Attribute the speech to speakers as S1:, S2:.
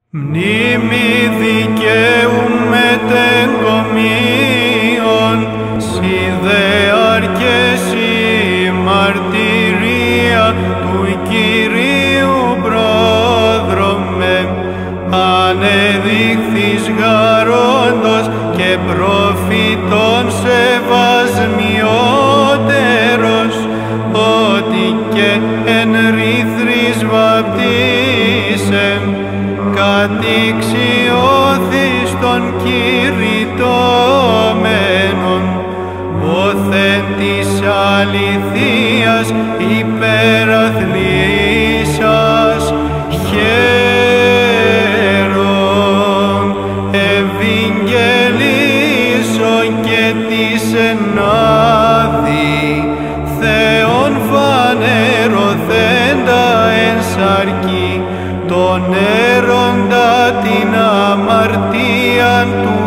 S1: Μνήμη δικαίου μετεγκομίων, σιδεάρ και μαρτυρία του Κυρίου πρόδρομε, ανεδείχθης γαρόντος και προφήτων σεβασμιότερος, ότι και εν ρήθρης βαπτίσεμ, κατηξιώθης των κηρυτώμενων, όθεν της αληθείας υπεραθλήσας χαίρον, ευηγγελίσω και της ενάδη Θεόν φανερωθέντα εν σαρκή, τον έροντα την αμαρτίαν του